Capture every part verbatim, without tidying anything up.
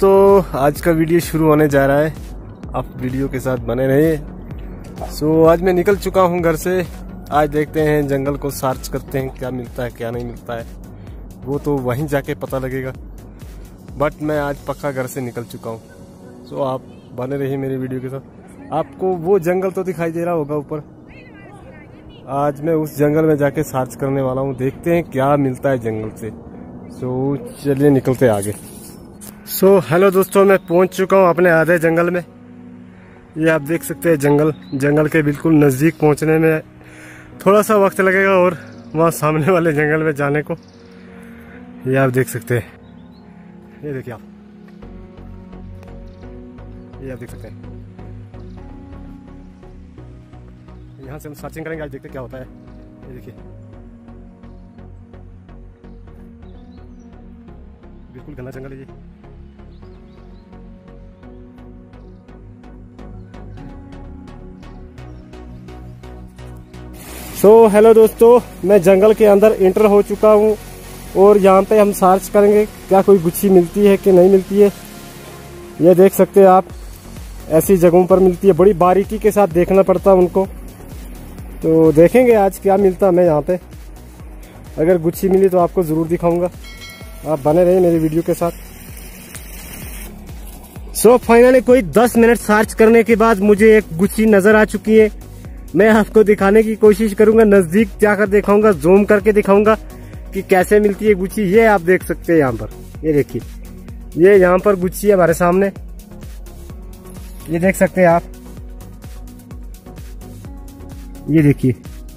दोस्तों, आज का वीडियो शुरू होने जा रहा है। आप वीडियो के साथ बने रहिए। सो आज मैं निकल चुका हूं घर से। आज देखते हैं, जंगल को सर्च करते हैं क्या मिलता है क्या नहीं मिलता है, वो तो वहीं जाके पता लगेगा। बट मैं आज पक्का घर से निकल चुका हूं। सो आप बने रहिए मेरी वीडियो के साथ। आपको वो जंगल तो दिखाई दे रहा होगा ऊपर। आज मैं उस जंगल में जाके सर्च करने वाला हूँ। देखते हैं क्या मिलता है जंगल से। सो चलिए निकलते आगे। सो so, हेलो दोस्तों, मैं पहुंच चुका हूं अपने आधे जंगल में। ये आप देख सकते हैं जंगल जंगल के बिल्कुल नज़दीक पहुंचने में थोड़ा सा वक्त लगेगा, और वहां सामने वाले जंगल में जाने को ये आप देख सकते हैं। ये देखिए आप, ये आप देख सकते हैं। यहाँ से हम सर्चिंग करेंगे, आज देखते क्या होता है। ये देखिए बिल्कुल घना जंगल है ये। सो so, हेलो दोस्तों, मैं जंगल के अंदर एंटर हो चुका हूँ और यहाँ पे हम सर्च करेंगे क्या कोई गुच्छी मिलती है कि नहीं मिलती है। ये देख सकते हैं आप, ऐसी जगहों पर मिलती है। बड़ी बारीकी के साथ देखना पड़ता है उनको। तो देखेंगे आज क्या मिलता है। मैं यहाँ पे अगर गुच्छी मिली तो आपको ज़रूर दिखाऊंगा। आप बने रहिए मेरी वीडियो के साथ। सो so, फाइनली कोई दस मिनट सर्च करने के बाद मुझे एक गुच्छी नज़र आ चुकी है। मैं आपको दिखाने की कोशिश करूंगा, नजदीक जाकर दिखाऊंगा, जूम करके दिखाऊंगा कि कैसे मिलती है गुच्छी। ये आप देख सकते हैं यहाँ पर, ये देखिए, ये यहाँ पर गुच्छी है हमारे सामने। ये देख सकते हैं आप, ये देखिए,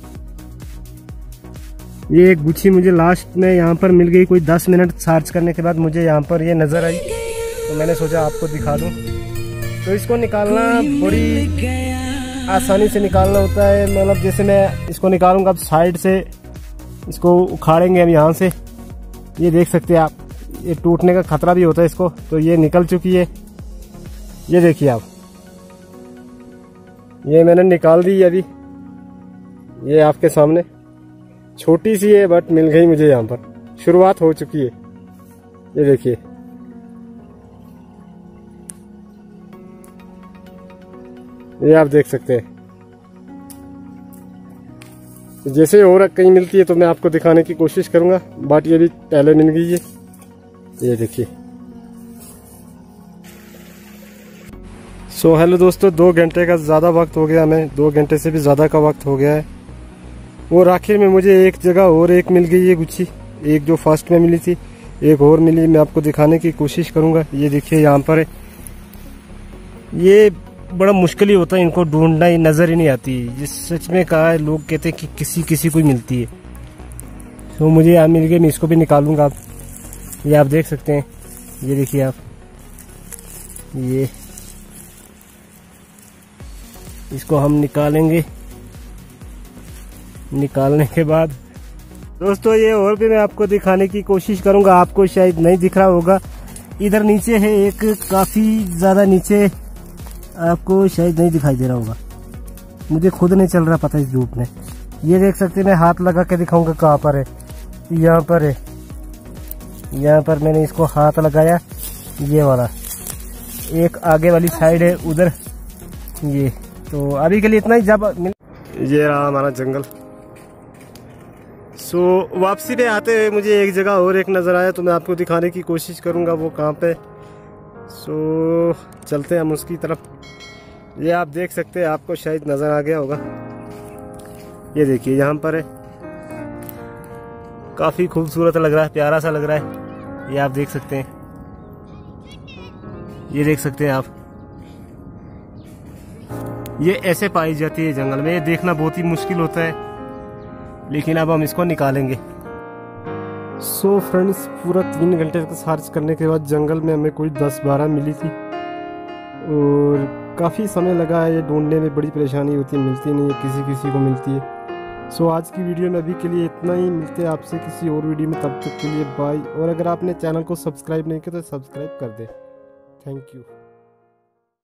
ये एक गुच्छी मुझे लास्ट में यहाँ पर मिल गई। कोई दस मिनट सर्च करने के बाद मुझे यहाँ पर ये नजर आई, तो मैंने सोचा आपको दिखा दूं। तो इसको निकालना बड़ी आसानी से निकालना होता है। मतलब जैसे मैं इसको निकालूंगा, अब साइड से इसको उखाड़ेंगे हम यहाँ से। ये देख सकते हैं आप, ये टूटने का खतरा भी होता है इसको। तो ये निकल चुकी है, ये देखिए आप, ये मैंने निकाल दी अभी। ये आपके सामने छोटी सी है, बट मिल गई मुझे। यहाँ पर शुरुआत हो चुकी है, ये देखिए। ये आप देख सकते हैं। जैसे और कहीं मिलती है तो मैं आपको दिखाने की कोशिश करूंगा, बट ये भी पहले मिल गई है। ये देखिए। सो हेलो दोस्तों, दो घंटे का ज़्यादा वक्त हो गया, हमें दो घंटे से भी ज़्यादा का वक्त हो गया है। और आखिर में मुझे एक जगह और एक मिल गई है गुच्छी। एक जो फर्स्ट में मिली थी, एक और मिली। मैं आपको दिखाने की कोशिश करूंगा। ये देखिए यहाँ पर है। ये बड़ा मुश्किल ही होता है इनको ढूंढना, ही नजर ही नहीं आती। ये सच में कहा है, लोग कहते हैं कि किसी किसी को मिलती है। तो मुझे यहाँ मिल गई, मैं इसको भी निकालूंगा। आप ये आप देख सकते हैं, ये देखिए आप, ये इसको हम निकालेंगे। निकालने के बाद दोस्तों ये और भी मैं आपको दिखाने की कोशिश करूंगा। आपको शायद नहीं दिख रहा होगा, इधर नीचे है एक, काफी ज्यादा नीचे, आपको शायद नहीं दिखाई दे रहा होगा। मुझे खुद नहीं चल रहा पता इस धूप में। ये देख सकते हैं, मैं हाथ लगा के दिखाऊंगा कहाँ पर है। यहाँ पर है, यहाँ पर मैंने इसको हाथ लगाया। ये वाला एक आगे वाली साइड है उधर। ये तो अभी के लिए इतना ही। जब ये रहा हमारा जंगल। सो वापसी पे आते हुए मुझे एक जगह और एक नजर आया, तो मैं आपको दिखाने की कोशिश करूंगा वो कहाँ पे। सो चलते हैं हम उसकी तरफ। ये आप देख सकते हैं, आपको शायद नजर आ गया होगा। ये देखिए यहाँ पर है, काफी खूबसूरत लग रहा है, प्यारा सा लग रहा है। ये आप देख सकते हैं, ये देख सकते हैं आप। ये ऐसे पाई जाती है जंगल में। ये देखना बहुत ही मुश्किल होता है, लेकिन अब हम इसको निकालेंगे। सो so फ्रेंड्स, पूरा तीन घंटे का सर्च करने के बाद जंगल में हमें कोई दस बारह मिली थी, और काफ़ी समय लगा है ये ढूंढने में। बड़ी परेशानी होती है, मिलती नहीं है, किसी किसी को मिलती है। सो so आज की वीडियो में अभी के लिए इतना ही। मिलते हैं आपसे किसी और वीडियो में, तब तक के लिए बाय। और अगर आपने चैनल को सब्सक्राइब नहीं किया तो सब्सक्राइब कर दे। Thank you.